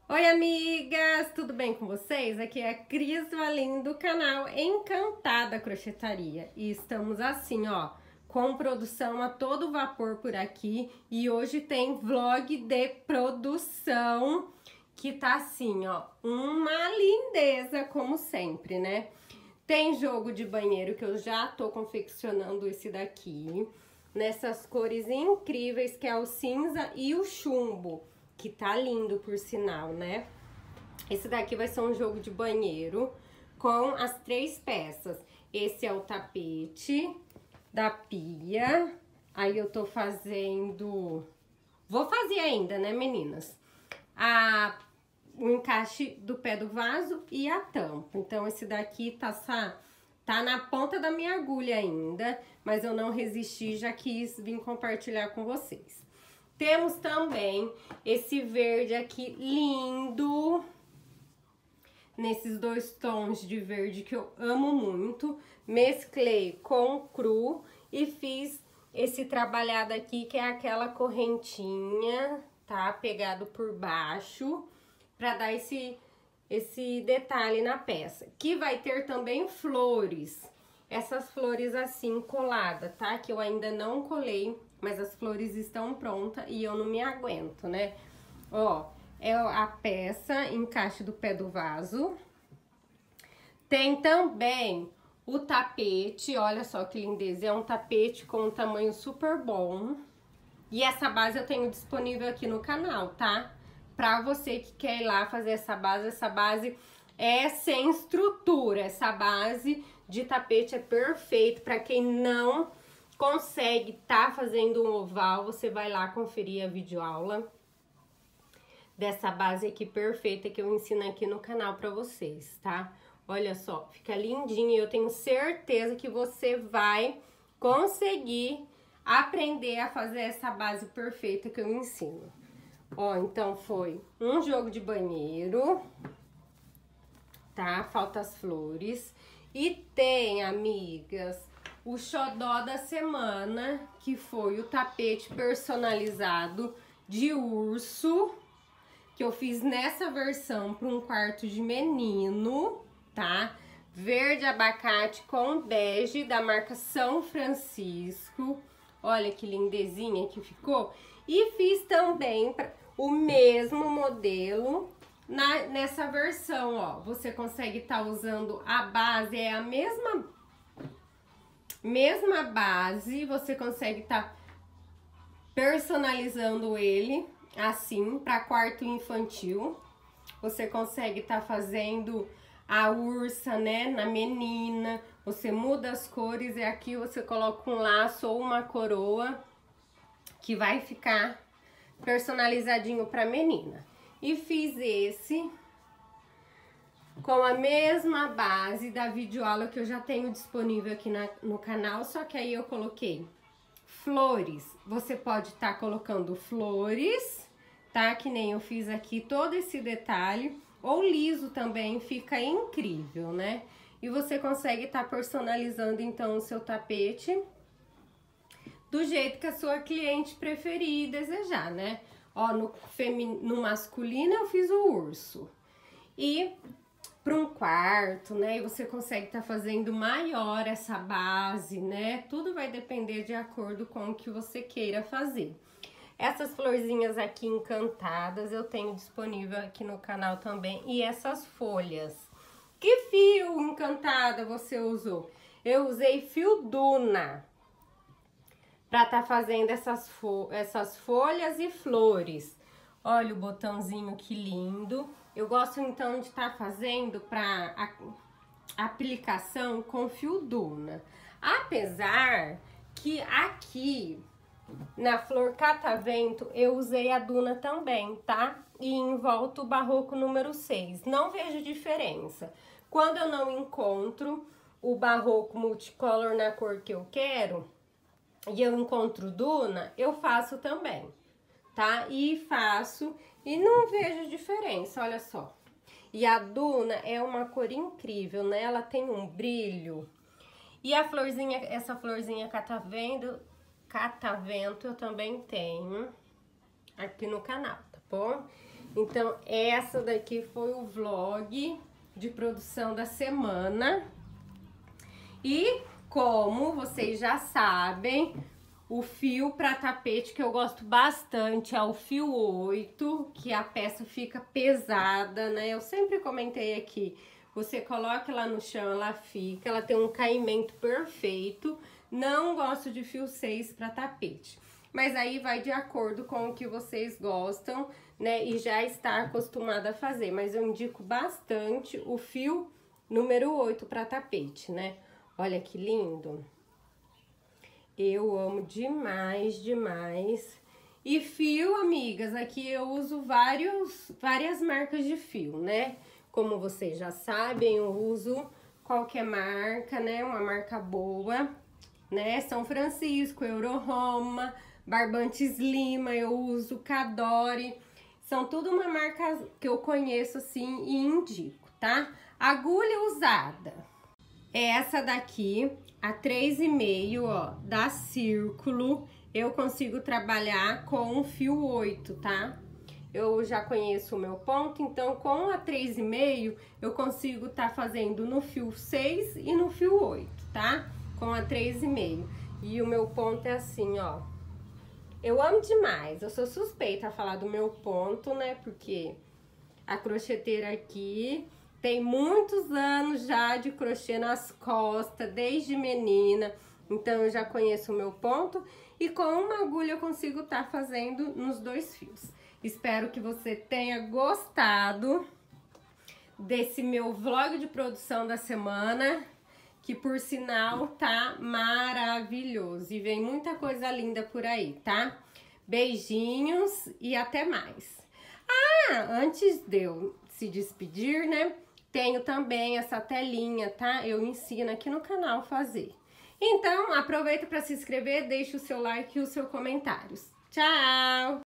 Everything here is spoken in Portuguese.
Oi, amigas! Tudo bem com vocês? Aqui é a Cris Valim do canal Encantada Crochetaria. E estamos assim, ó, com produção a todo vapor por aqui. E hoje tem vlog de produção, que tá assim, ó, uma lindeza, como sempre, né? Tem jogo de banheiro que eu já tô confeccionando esse daqui, nessas cores incríveis que é o cinza e o chumbo. Que tá lindo, por sinal, né? Esse daqui vai ser um jogo de banheiro com as 3 peças. Esse é o tapete da pia. Aí eu tô fazendo... Vou fazer ainda, né, meninas? O encaixe do pé do vaso e a tampa. Então, esse daqui tá na ponta da minha agulha ainda, mas eu não resisti, já quis vir compartilhar com vocês. Temos também esse verde aqui lindo, nesses 2 tons de verde que eu amo muito. Mesclei com cru e fiz esse trabalhado aqui, que é aquela correntinha, tá? Pegado por baixo, pra dar esse detalhe na peça. Que vai ter também flores, essas flores assim coladas, tá? Que eu ainda não colei, mas as flores estão prontas e eu não me aguento, né? Ó, é a peça encaixe do pé do vaso. Tem também o tapete, olha só que lindeza, é um tapete com um tamanho super bom. E essa base eu tenho disponível aqui no canal, tá? Pra você que quer ir lá fazer essa base é sem estrutura, essa base de tapete é perfeito pra quem não consegue tá fazendo um oval. Você vai lá conferir a videoaula dessa base aqui perfeita que eu ensino aqui no canal pra vocês, tá? Olha só, fica lindinho e eu tenho certeza que você vai conseguir aprender a fazer essa base perfeita que eu ensino. Ó, então foi um jogo de banheiro, tá? Falta as flores. E tem, amigas, o xodó da semana, que foi o tapete personalizado de urso, que eu fiz nessa versão para um quarto de menino, tá? Verde abacate com bege, da marca São Francisco. Olha que lindezinha que ficou. E fiz também o mesmo modelo nessa versão, ó. Você consegue estar usando a base, é a mesma base, você consegue estar personalizando ele assim para quarto infantil. Você consegue estar fazendo a ursa, né, na menina. Você muda as cores e aqui você coloca um laço ou uma coroa que vai ficar personalizadinho para menina. E fiz esse com a mesma base da videoaula que eu já tenho disponível aqui no canal, só que aí eu coloquei flores. Você pode estar colocando flores, tá? Que nem eu fiz aqui, todo esse detalhe, ou liso também, fica incrível, né? E você consegue estar personalizando então o seu tapete do jeito que a sua cliente preferir e desejar, né? Ó, no masculino eu fiz o urso. E para um quarto, né? E você consegue estar fazendo maior essa base, né? Tudo vai depender de acordo com o que você queira fazer. Essas florzinhas aqui encantadas eu tenho disponível aqui no canal também. E essas folhas. Que fio encantada você usou? Eu usei fio Duna para estar fazendo essas folhas e flores. Olha o botãozinho que lindo. Eu gosto então de estar fazendo para aplicação com fio Duna. Apesar que aqui na flor catavento eu usei a Duna também, tá? E em volta o barroco número 6. Não vejo diferença. Quando eu não encontro o barroco multicolor na cor que eu quero e eu encontro Duna, eu faço também, tá? E faço e não vejo diferença, olha só. E a Duna é uma cor incrível, né? Ela tem um brilho. E a florzinha, essa florzinha catavento eu também tenho aqui no canal, tá bom? Então, essa daqui foi o vlog de produção da semana. E como vocês já sabem, o fio para tapete que eu gosto bastante é o fio 8, que a peça fica pesada, né? Eu sempre comentei aqui, você coloca ela no chão, ela fica, ela tem um caimento perfeito. Não gosto de fio 6 para tapete, mas aí vai de acordo com o que vocês gostam, né? E já está acostumada a fazer, mas eu indico bastante o fio número 8 para tapete, né? Olha que lindo! Eu amo demais, demais. E fio, amigas, aqui eu uso várias marcas de fio, né? Como vocês já sabem, eu uso qualquer marca, né? Uma marca boa, né? São Francisco, Euro-Roma, Barbantes Lima, eu uso Cadore. São tudo uma marca que eu conheço, assim, e indico, tá? Agulha usada. Essa daqui, a 3,5, ó, da Círculo, eu consigo trabalhar com o fio 8, tá? Eu já conheço o meu ponto, então com a 3,5 eu consigo tá fazendo no fio 6 e no fio 8, tá? Com a 3,5. E o meu ponto é assim, ó. Eu amo demais, eu sou suspeita a falar do meu ponto, né? Porque a crocheteira aqui tem muitos anos já de crochê nas costas, desde menina. Então, eu já conheço o meu ponto. E com uma agulha eu consigo estar fazendo nos 2 fios. Espero que você tenha gostado desse meu vlog de produção da semana. Que, por sinal, tá maravilhoso. E vem muita coisa linda por aí, tá? Beijinhos e até mais. Ah, antes de eu se despedir, né? Tenho também essa telinha, tá? Eu ensino aqui no canal a fazer. Então, aproveita para se inscrever, deixa o seu like e os seus comentários. Tchau!